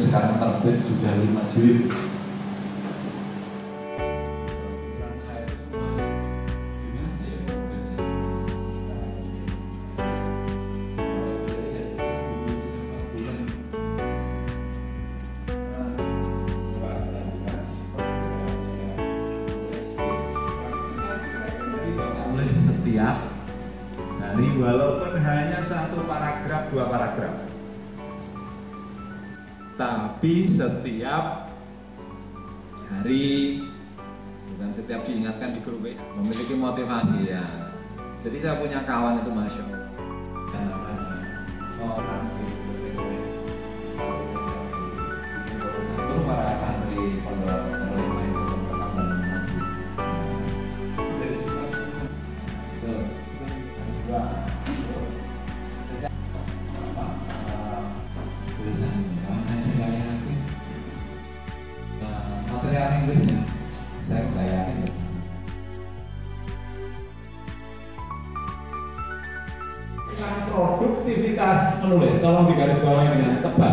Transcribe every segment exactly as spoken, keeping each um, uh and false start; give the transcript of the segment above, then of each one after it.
sekarang terbit sudah lima jilid. Setiap hari walaupun hanya satu paragraf, dua paragraf, tapi setiap hari, bukan setiap diingatkan di grup ya, memiliki motivasi ya. Jadi saya punya kawan itu Masya Allah. Orang itu para santri pondok penerima itu berkabar mengaji. Material Inggrisnya saya bayangin. Produktivitas menulis, tolong digarisbawahi dengan tebal.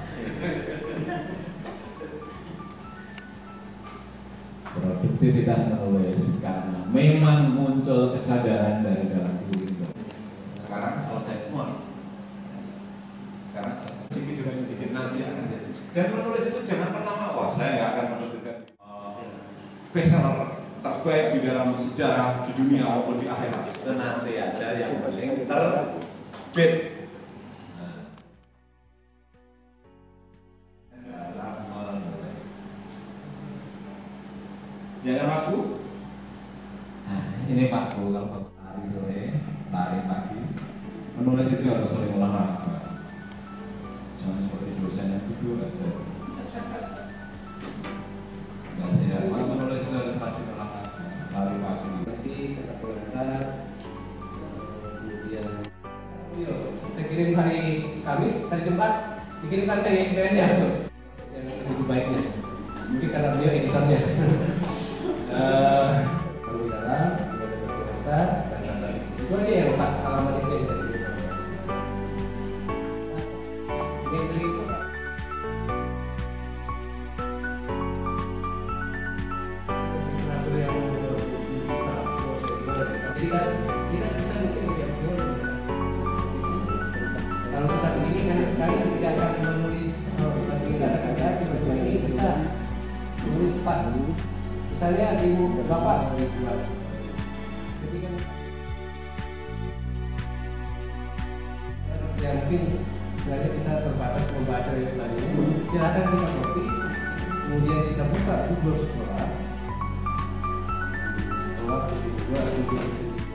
Produktivitas menulis karena memang muncul kesadaran dari dalam diri. Sekarang selesai semua. Sekarang selesai sedikit demi sedikit nanti akan jadi. Dan menulis itu jangan pertama, wah saya nggak akan menerbitkan uh, bestseller terbaik di dalam sejarah di dunia maupun di akhirat. Itu nanti ada yang penting terbit. Jangan waktu. Nah, ini Pak Bu, kalau Bapak lari sore, lari pagi, menulis itu harus sering olahraga. Jangan seperti dosen yang tidur aja. Nggak sehat. Kalau menulis itu harus rajin olahraga, lari pagi. Masih tetap belajar, kemudian saya kirim hari Kamis, hari Jumat dikirimkan saya I P N-nya yang lebih baiknya. Mungkin karena beliau editornya. Kalau di dalam, ada daftar, itu aja yang Pak alamat itu. Menteri itu Pak. Literatur yang kita prosedur. Jadi kan kita bisa bikin ya. Kalau sudah begini kan sekali tidak akan menulis, nanti tidak ada kerja, tiba-tiba ini bisa menulis cepat. Misalnya ibu bapak ketika ya mungkin sebenarnya kita terbatas membaca yang selanjutnya, silakan kita copy, kemudian kita buka Google Scholar, setelah itu juga Google.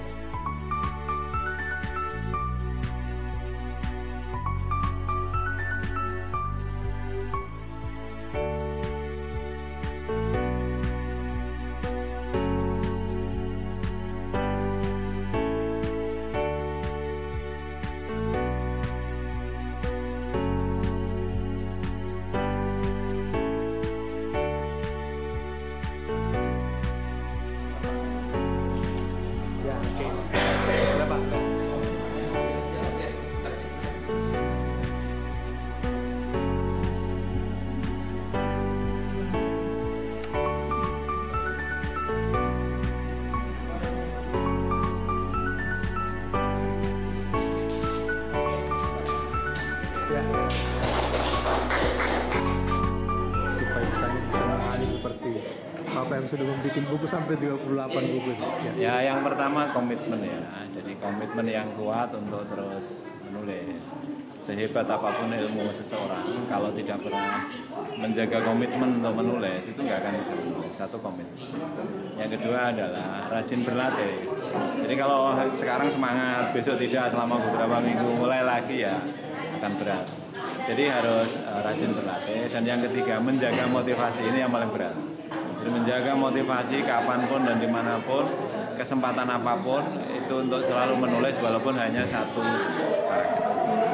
Supaya bisa menangani seperti apa yang sudah membuat buku sampai tiga puluh delapan buku. Ya. Ya, yang pertama komitmen ya. Jadi komitmen yang kuat untuk terus menulis. Sehebat apapun ilmu seseorang, kalau tidak pernah menjaga komitmen untuk menulis, itu nggak akan bisa menulis. Satu komitmen. Yang kedua adalah rajin berlatih. Jadi kalau sekarang semangat, besok tidak, selama beberapa minggu mulai lagi ya akan berat. Jadi harus uh, rajin berlatih. Dan yang ketiga, menjaga motivasi, ini yang paling berat. Jadi menjaga motivasi kapanpun dan dimanapun, kesempatan apapun, itu untuk selalu menulis walaupun hanya satu paragraf.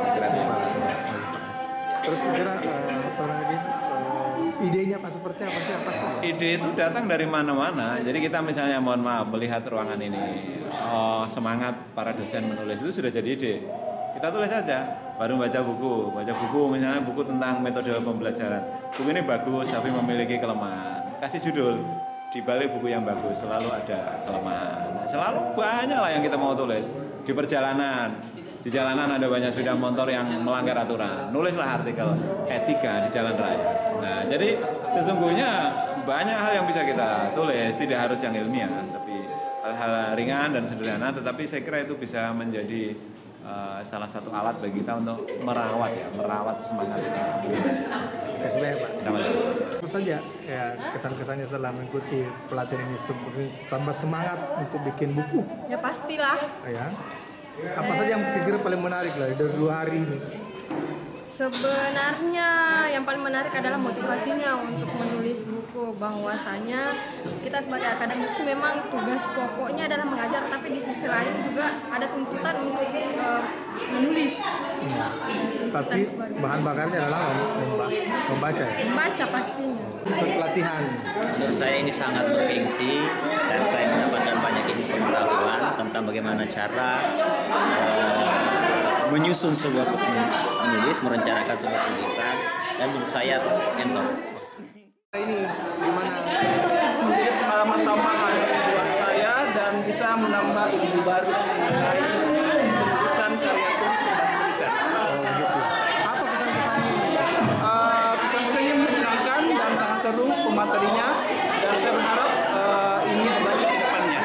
Terus kira uh, apa lagi? Uh, idenya Pak seperti apa sih? Apa sih? Ide itu datang dari mana-mana. Jadi kita misalnya mohon maaf melihat ruangan ini, oh, semangat para dosen menulis itu sudah jadi ide. Kita tulis saja. baru baca buku, baca buku misalnya buku tentang metode pembelajaran. Buku ini bagus tapi memiliki kelemahan. Kasih judul, di balik buku yang bagus selalu ada kelemahan. Selalu banyak lah yang kita mau tulis. Di perjalanan, di jalanan ada banyak sepeda motor yang melanggar aturan. Nulislah artikel etika di jalan raya. Nah, jadi sesungguhnya banyak hal yang bisa kita tulis, tidak harus yang ilmiah, tapi hal-hal ringan dan sederhana. Tetapi saya kira itu bisa menjadi Uh, salah satu alat bagi kita untuk merawat ya, merawat semangat kita. S B Pak. Sama-sama. Tentu saja ya kesan-kesannya setelah mengikuti pelatihan ini seperti tambah semangat untuk bikin buku. Ya pastilah. Ya. Apa saja yang pikir paling menarik lah dari dua hari ini? Sebenarnya yang paling menarik adalah motivasinya untuk menulis buku, bahwasanya kita sebagai akademisi memang tugas pokoknya adalah mengajar, tapi di sisi lain juga ada tuntutan untuk uh, menulis. Hmm. Tapi bahan bakarnya adalah membaca ya? Membaca pastinya. Untuk pelatihan. Menurut saya ini sangat bergengsi dan saya mendapatkan banyak ilmu pengetahuan tentang bagaimana cara uh, menyusun sebuah menulis, merencanakan sebuah tulisan, dan menurut saya entong. Ini gimana? Menjadi pengalaman tambahan buat saya dan bisa menambah ilmu baru mengenai penulisan karya tulis berbasis riset. Oh gitu. Apa kesan-kesannya? Uh, Kesan-kesannya menyenangkan dan sangat seru pematerinya, dan saya berharap uh, ini berlanjut ke depannya.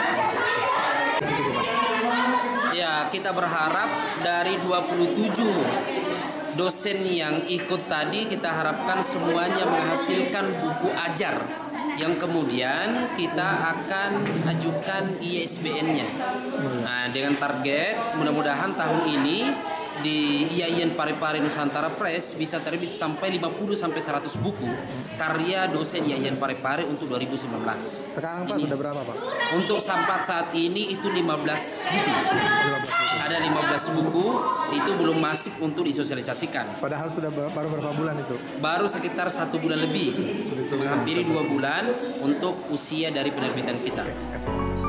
Ya, kita berharap dari dua puluh tujuh dosen yang ikut tadi, kita harapkan semuanya menghasilkan buku ajar yang kemudian kita akan ajukan I S B N-nya. Nah, dengan target mudah-mudahan tahun ini di I A I N Parepare Nusantara Press bisa terbit sampai lima puluh sampai seratus buku karya dosen I A I N Parepare untuk dua ribu sembilan belas. Sekarang Pak ini, sudah berapa Pak? Untuk sampai saat ini itu lima belas buku. Ada lima belas buku, itu belum masif untuk disosialisasikan. Padahal sudah ber- baru berapa bulan itu? Baru sekitar satu bulan lebih, menghampiri dua bulan untuk usia dari penerbitan kita.